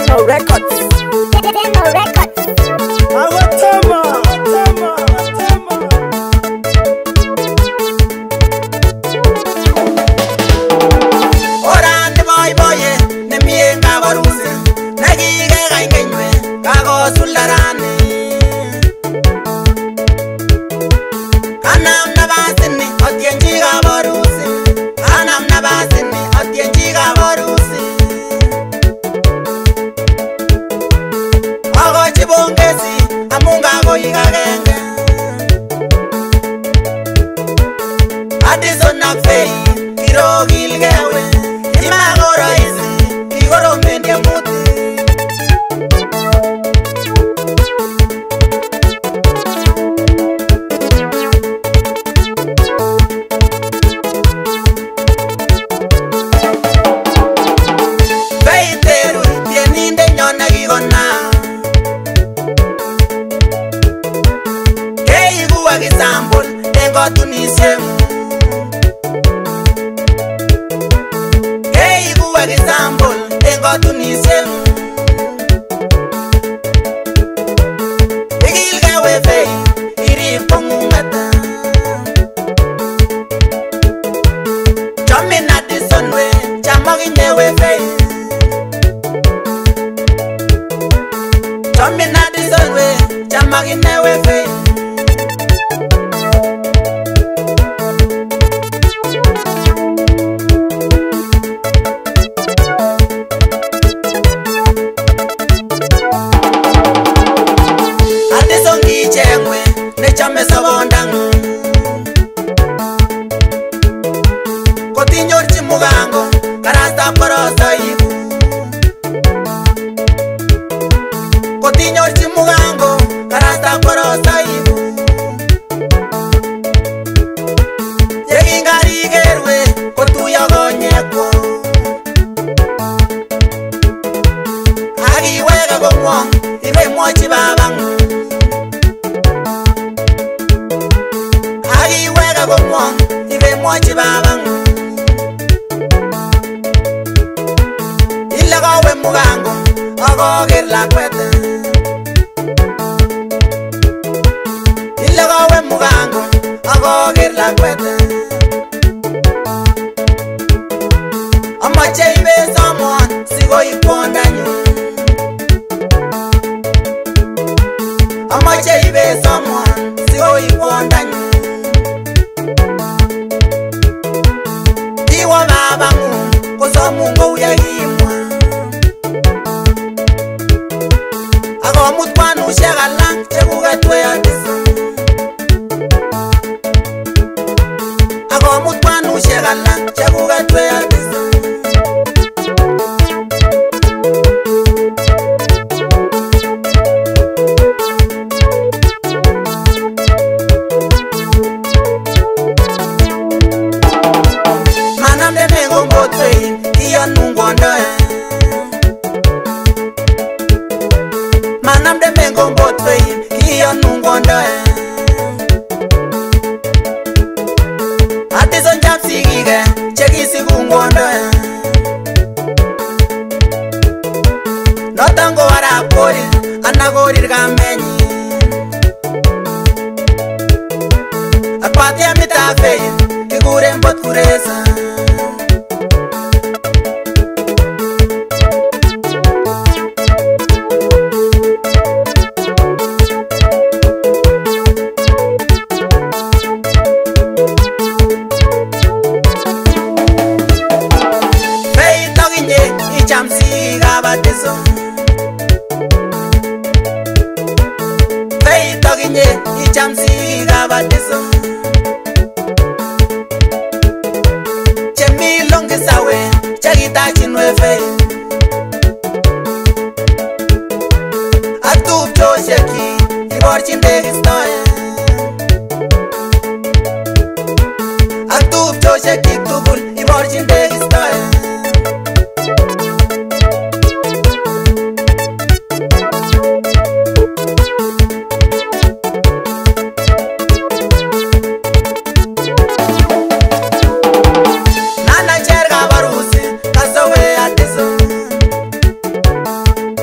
Deno Records. Deno Records. Awatama. Orande boye ne mienga barusi nagige gaingenywe kago sularane anam nabasini otyenji ga barusi anam nabasini otyenji ga barusi ago chibongezi amunga go igagenge Addison Nakfei Kiro Gilgewe Imagora Isi Igoro Mendia Muti Fei Therui Tieninde Nyona Gigona Kei Gua Gisambul Tengo Tunisiemu Example, tengo Tunisia. Igilga wefe, iri pongumata. Chome na disonwe, chamogi ne wefe. Chome na disonwe, chamogi ne wefe. Chame sabondang Kotinyor chimugango Karasta porosa ibu Kotinyor chimugango Karasta porosa ibu Yegingari gerwe Kotuya gonyeko Agi wega gomwong Ibe mochi babangu Gomwong, ibe mochi babang Illa gowe mugango, ogo gir la kwete Illa gowe mugango, ogo gir la kwete Amache ibe someone, sigo iponda nyu Amache ibe someone, sigo iponda nyu Iwa babangu, koso mungo uyagimwa Ago mutwanu shagalang, chekuga tuya disa Ago mutwanu shagalang, chekuga tuya disa Manam de mengo mbotwe kiyo nungonda Addison Japsi gige chekisi kungonda Notango warapori anagorir gamenyi Akwati amitafei kigure mbot kuresa Jamsi gabatizo Fei toginye ichamsi gabatizo Chemi longe sawe chagita chinwe fei Atup chosheki ibor chindegistoye Atup chosheki tugul ibor chindegistoye Nana cherga barusi kasawe atizo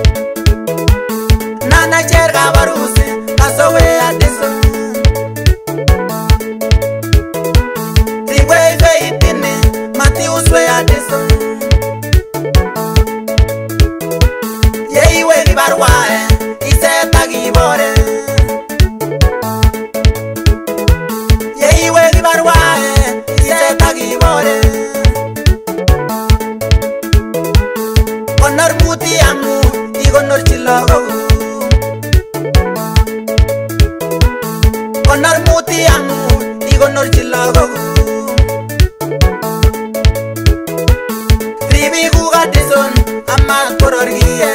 mat kororgie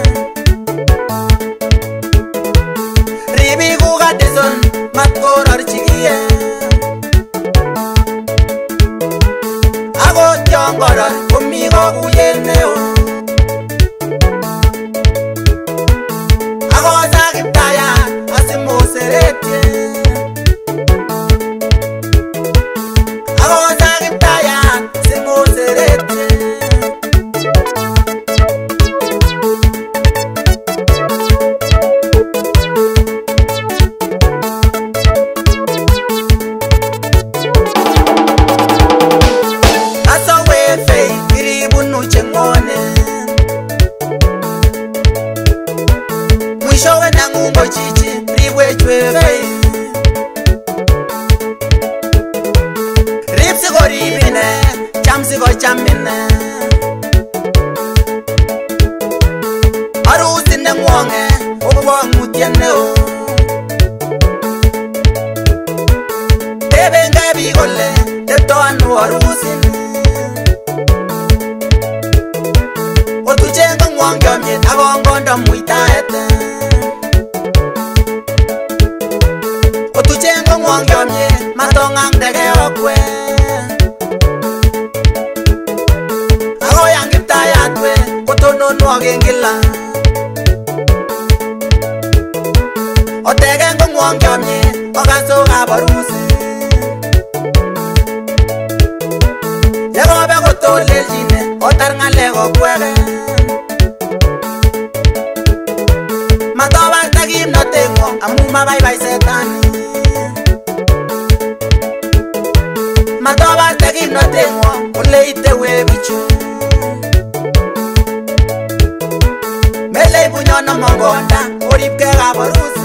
ribi kuga dison mat kororchigie ago tiongoro komi kokuyen neo ago sakiptaya asimoserete ago sakiptaya simoserete mwishowe nangungo chichi ribwe chwefei ripsiko ribine chamsiko chamine arusine ngwonge obwangutieneo tebenge bikole teptoanu arusine otuchengo ngwongiomyet akongondo muitaete otuchengo ngwongiomyet matong'angdege okwe akoyan kiptayatwe kotononwok eng kila otegengo ngwongiomyet okasokab arusi yekobe kotoleljine otar ng'alek okwege matobakta kimnoteng'wong amu mabaibai setani matobakta kimnoteng'wong oleite webichu melei bunyono mongonda oripkei kaborusi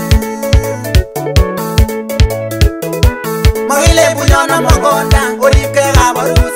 makilei bunyono mongonda oripkei kaborusi